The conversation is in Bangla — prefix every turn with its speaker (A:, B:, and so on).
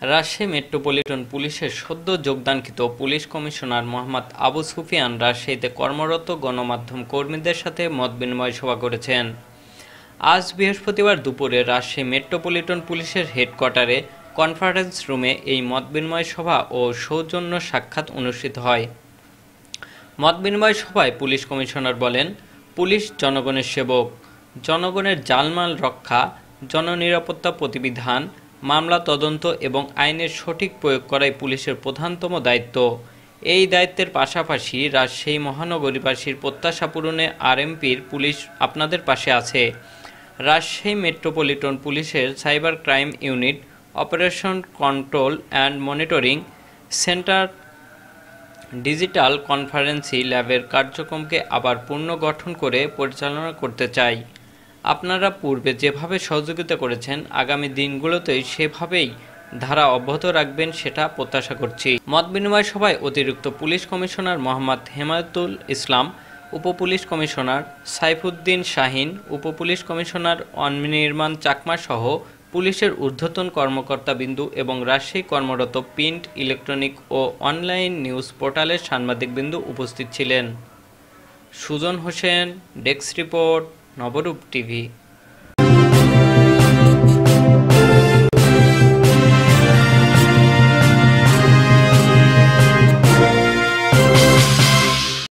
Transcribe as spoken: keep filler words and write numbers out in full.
A: রাজশাহী মেট্রোপলিটন পুলিশের সদ্য যোগদানকৃত পুলিশ কমিশনার মোহাম্মদ আবু সুফিয়ান রাজশাহীতে কর্মরত গণমাধ্যম কর্মীদের সাথে মতবিনিময় সভা করেছেন। আজ বৃহস্পতিবার দুপুরে রাজশাহী মেট্রোপলিটন পুলিশের হেডকোয়ার্টারে কনফারেন্স রুমে এই মতবিনিময় সভা ও সৌজন্য সাক্ষাৎ অনুষ্ঠিত হয়। মতবিনিময় সভায় পুলিশ কমিশনার বলেন, পুলিশ জনগণের সেবক, জনগণের জানমাল রক্ষা, জননিরাপত্তা প্রতিবিধান, মামলা তদন্ত এবং আইনের সঠিক প্রয়োগ করাই পুলিশের প্রধানতম দায়িত্ব। এই দায়িত্বের পাশাপাশি রাজশাহী মহানগরীবাসীর প্রত্যাশা পূরণে আরএমপির পুলিশ আপনাদের পাশে আছে। রাজশাহী মেট্রোপলিটন পুলিশের cyber crime unit, operation control and monitoring centre digital conferencing ল্যাবের কার্যক্রমকে আবার পুনর্গঠন করে পরিচালনা করতে চাই। আপনারা পূর্বে যেভাবে সহযোগিতা করেছেন আগামী দিনগুলোতেই সেভাবেই ধারা অব্যাহত রাখবেন সেটা প্রত্যাশা করছি। মতবিনিময় সভায় অতিরিক্ত পুলিশ কমিশনার মোহাম্মদ হেমায়েতুল ইসলাম, উপপুলিশ কমিশনার সাইফুদ্দিন শাহিন, উপপুলিশ কমিশনার অনির্বাণ চাকমা সহ পুলিশের ঊর্ধ্বতন কর্মকর্তাবৃন্দ এবং রাজশাহী কর্মরত প্রিন্ট, ইলেকট্রনিক ও অনলাইন নিউজ পোর্টালের সাংবাদিকবৃন্দ উপস্থিত ছিলেন। Sujan Hossain, desk report, Nabarup TV.